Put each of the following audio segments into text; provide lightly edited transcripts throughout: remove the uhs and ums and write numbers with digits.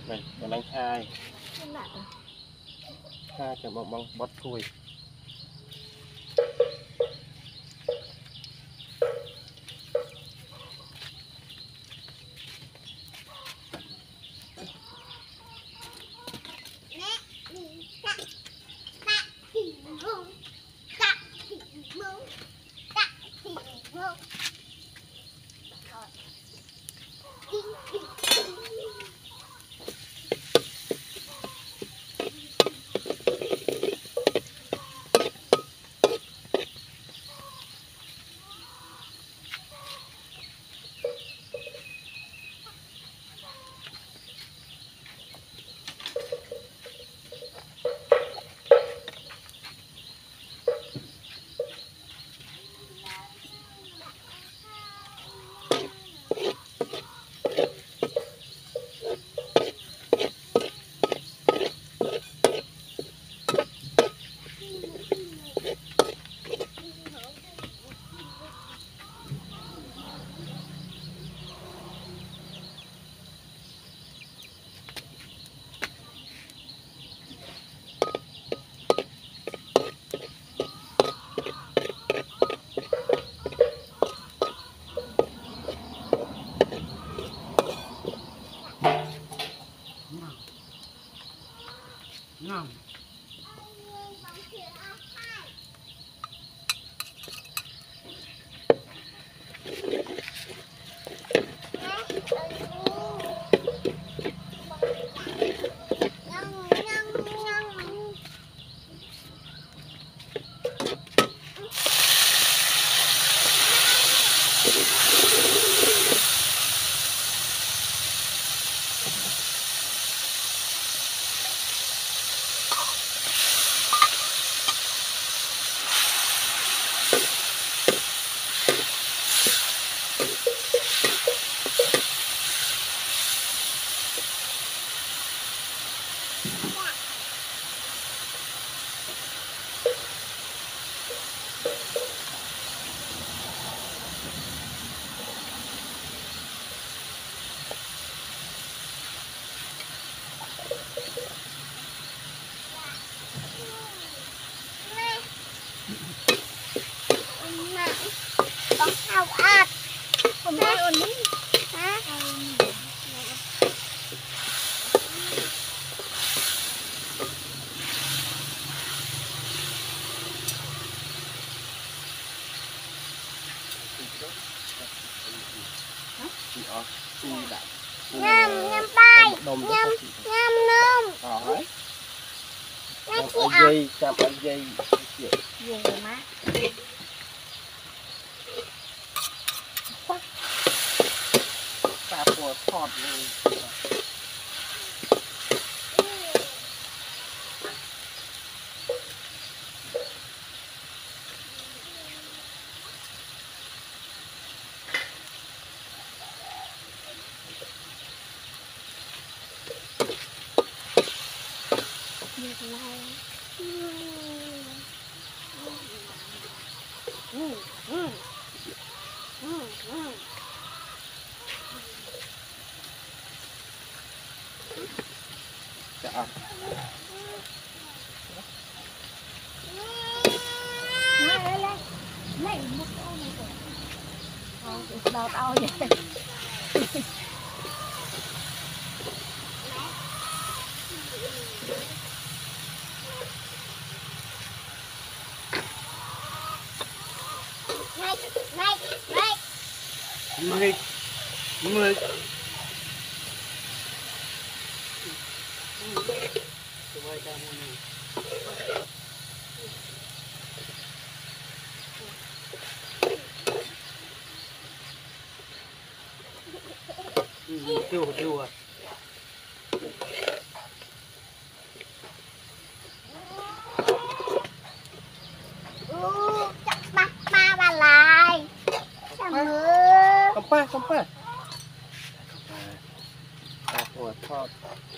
này còn đang khai khai cho bong bót thui ngon. Nhâm bay, nhâm nôm. Rồi. Chạm ở dây, chạm ở dây. Dây má. Ta của thọt luôn. Dạ. Lấy một ô này rồi. Đào tao vậy. Nghịch nghịch tiêu rồi Chắc bắt ba bà lại. không phải của thọt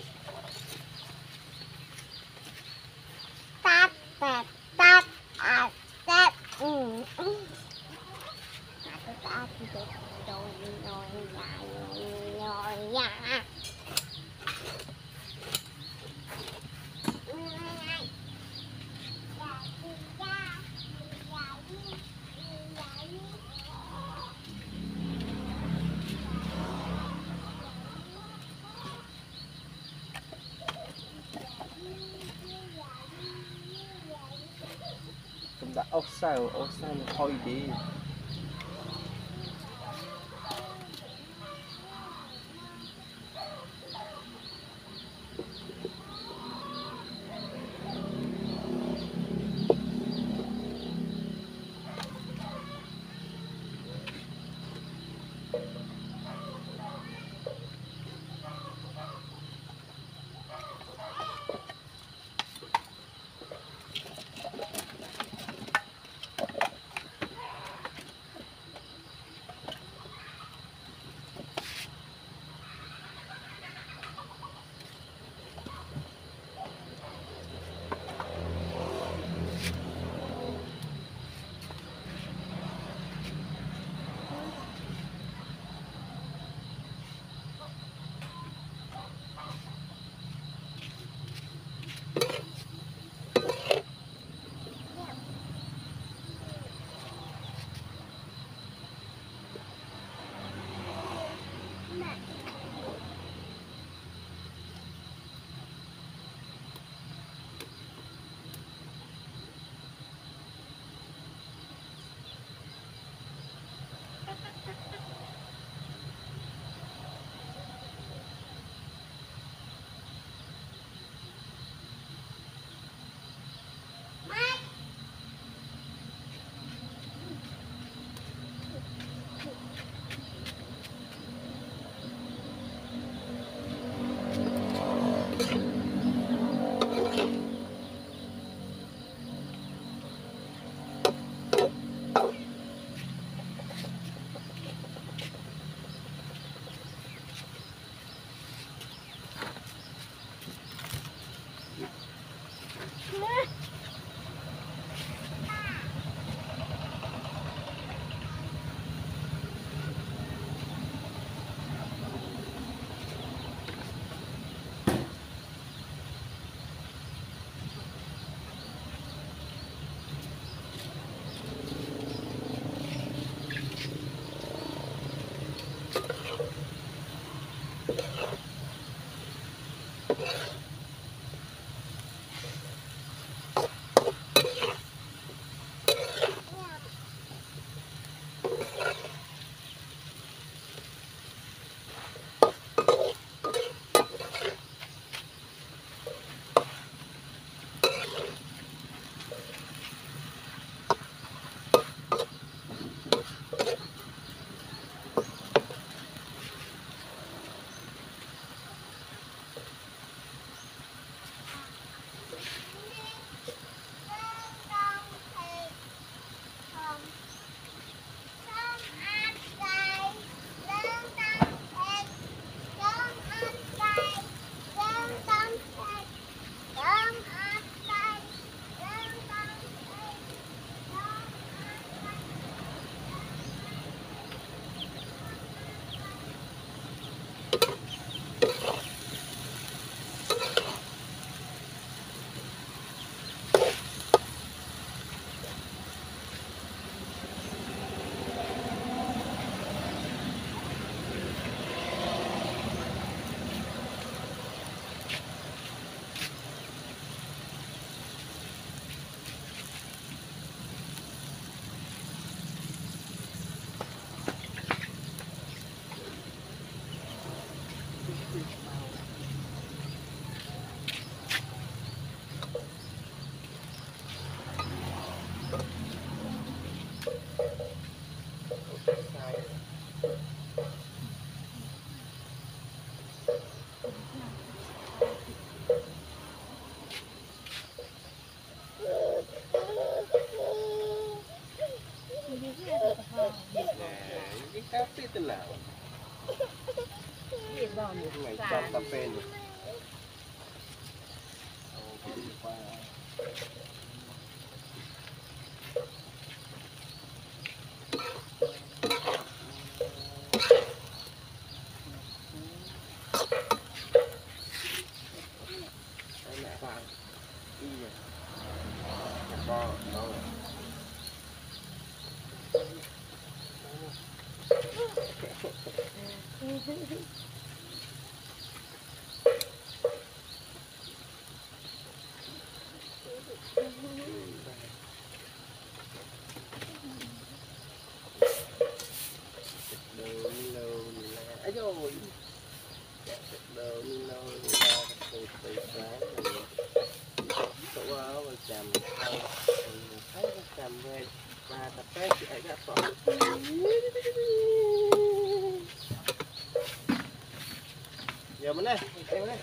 tát tát tát tát tát tát rồi ốc sao thôi đi. Cái cà phê tên nào? Ngày trong cà phê này. Nino ra từ từ sáng rồi tủ áo rồi chầm thôi thấy nó chầm về và tập cái chị ấy đã bỏ giờ mình đây em đây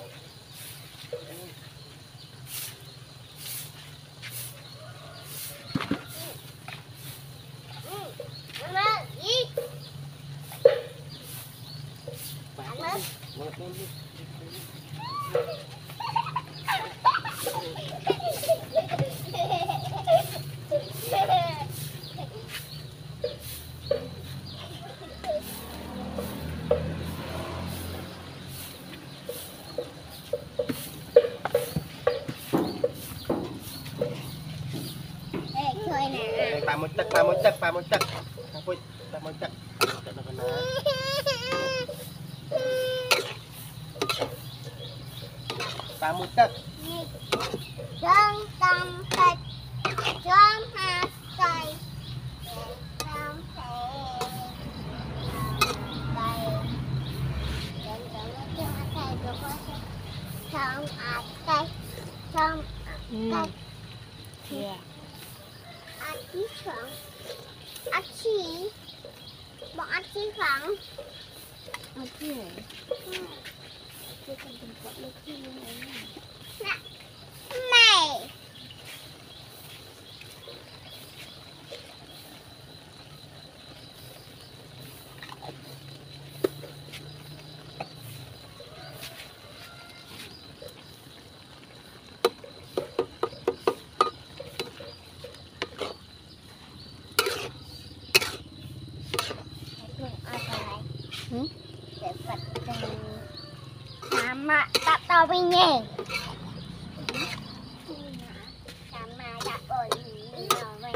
ba mươi tấc ba mươi tấc Trong tâm thịt trong hạt cây trong hạt cây trong cây Yeah. Achi phẳng Achi bọn Achi phẳng Achi hả? Tôi cần tình quật được khi như này nè này để Phật sama tak tahu punya sama tak boleh sama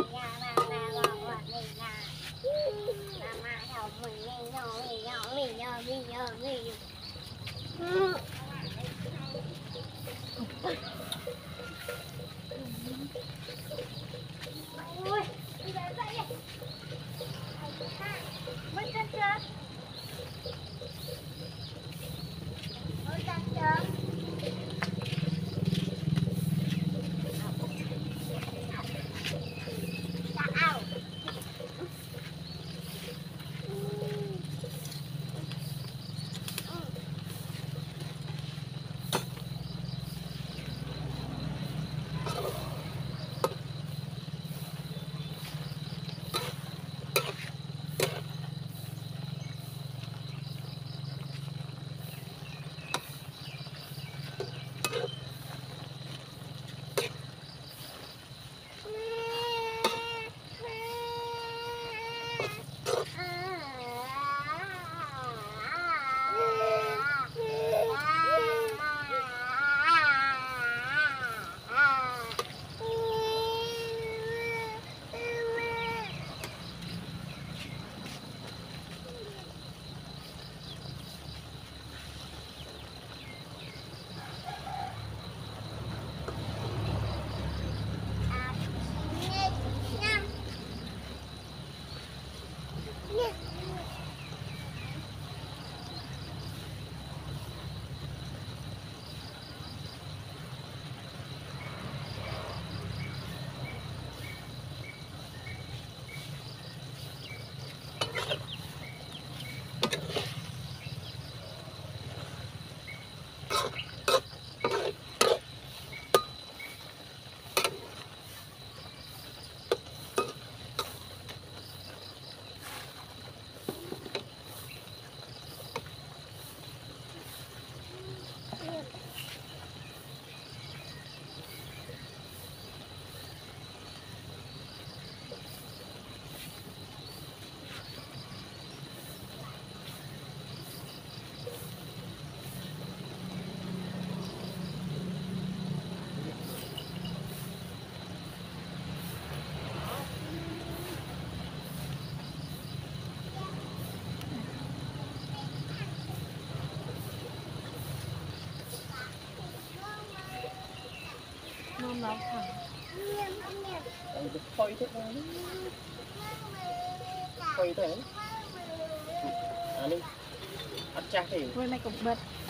Nó thẳng. Thôi thế thôi. Thôi thế. À đi. Ăn chả thì. Quên này cũng bật.